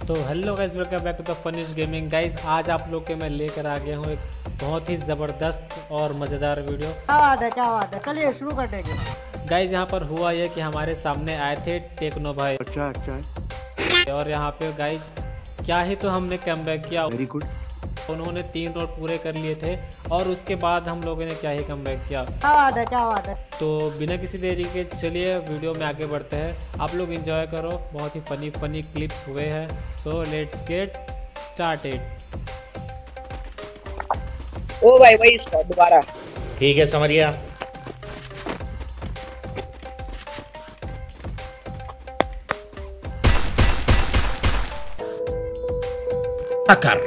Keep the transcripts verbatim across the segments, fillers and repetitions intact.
तो hello guys, welcome back to the Funish Gaming. Guys आज आप लोग के मैं लेकर आ गया हूँ एक बहुत ही ज़बरदस्त और मज़ेदार वीडियो। क्या बात है, क्या बात है, चलिए शुरू कर देंगे। गाइस यहाँ पर हुआ यह कि हमारे सामने आए थे टेक्नो भाई। अच्छा अच्छा। और यहाँ पे गाइस क्या ही तो हमने कमबैक किया। Very good. उन्होंने तीन रोड पूरे कर लिए थे और उसके बाद हम लोगों ने क्या ही कमबैक किया। क्या बात है, क्या बात है। तो बिना किसी देरी के चलिए वीडियो में आगे बढ़ते हैं। आप लोग एंजॉय करो, बहुत ही फनी फनी क्लिप्स हुए हैं। So let's get started. ओ भाई भाई दोबारा ठीक है, समझिया। टक्कर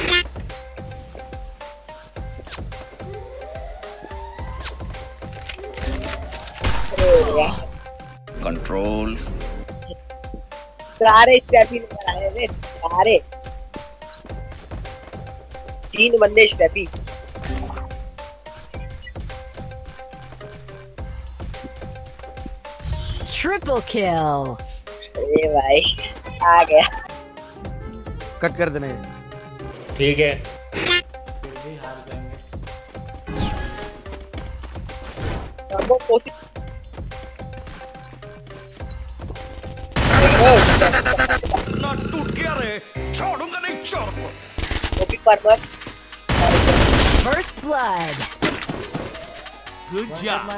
कंट्रोल। सारे स्टैफी लेकर आए थे, सारे तीन बंदे स्टैफी। ट्रिपल किल। अरे भाई आ गया। कट कर देना। ठीक है। वो कोशिश ना टूट गया रे, छोड़ूंगा नहीं छोड़। कॉपी पर पर फर्स्ट ब्लड। Good job.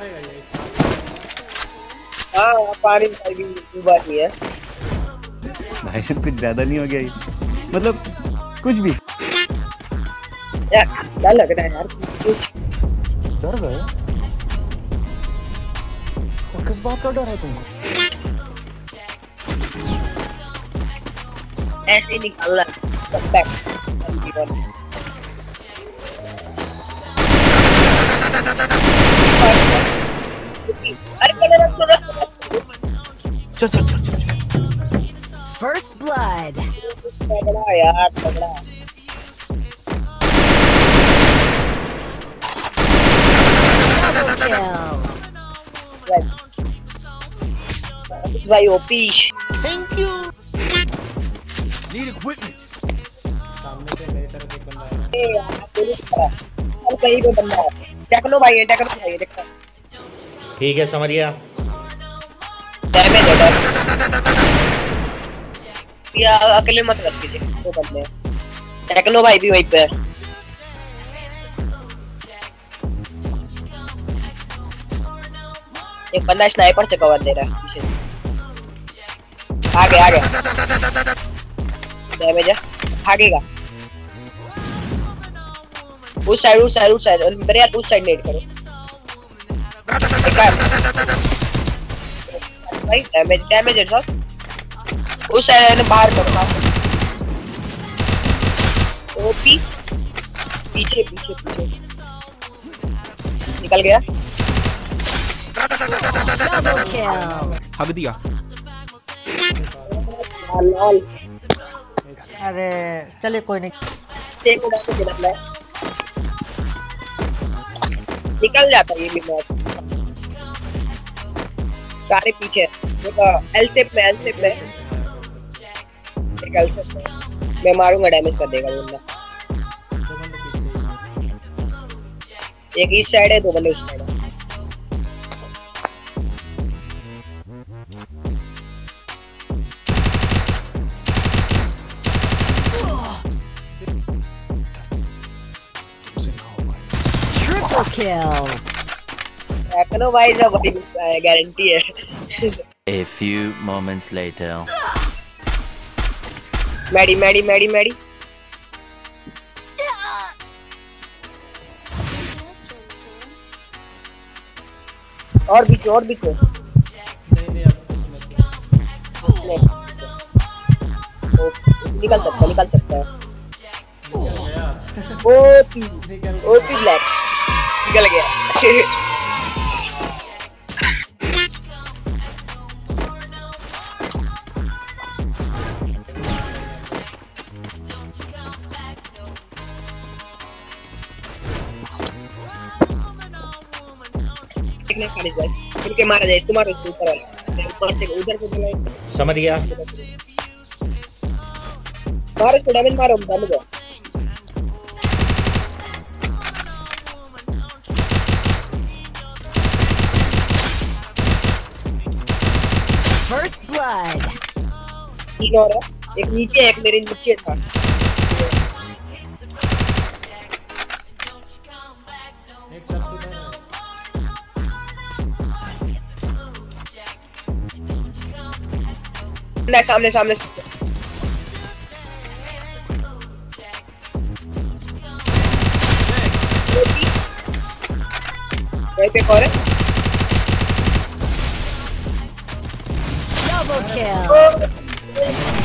हाँ पानी में भी बात नहीं है भाई साहब कुछ ज्यादा नहीं हो गया ये? मतलब कुछ भी यार, क्या लग रहा है यार, कुछ डर गए? और किस बात का डर है तुमको? ऐसे ही निकालना। कमबैक। अरे पहले रख रख चल चल चल चल। First blood. तगड़ा यार, तगड़ा। Double kill. इस भाई OP. Thank you. Need equipment. सामने से मेरी तरफ एक बंदा है। ए यार पुलिस का हर कहीं पे बंदा है। टेक्नो भाई है, टेक्नो भाई है, देखो। ठीक है, समझिया। डैमेज है, डैमेज। या अकेले मत रख कीजिए, दो बंदे हैं। टेक्नो भाई भी वहीं पे है। एक बंदा स्नाइपर से कवर दे रहा है पीछे। आगे आगे डैमेज है, भागेगा। उस साइड उस साइड उस साइड अंदर यार, उस साइड नेट करो भाई। डैमेज डैमेज है सब। उस साइड ने बाहर करो। ओपी पीछे पीछे पीछे निकल गया। Double kill. हग दिया। लाल अरे चलिए कोई नहीं। एक उड़ा के निकल है, निकल जाता है ये भी मैच। सारे पीछे देखो, एल शेप में, एल शेप में एक एल शेप में मैं मारूंगा, डैमेज कर देगा वो बंदा। एक इस साइड है, दो बंदे उस साइड है। ट्रिपल किल। टेक्नो भाई का बड़ी गारंटी है। A few moments later. Maddy Maddy Maddy Maddy. और भी और भी तो नहीं नहीं, अब कुछ मत। निकल सकता है, निकल सकता है। ओपी ओपी ब्लैक निकल गया। खाली जाए, इनके मारा जाए, इसको मारो, इसको ऊपर वाला ऊपर से उधर को चलाए। समझ गया। मारो इसको डैमेज मारो डैमेज है First blood. तीन और है एक नीचे एक मेरे नीचे था एक सबसे बड़ा है सामने सामने वहीं पे कौन है Double kill.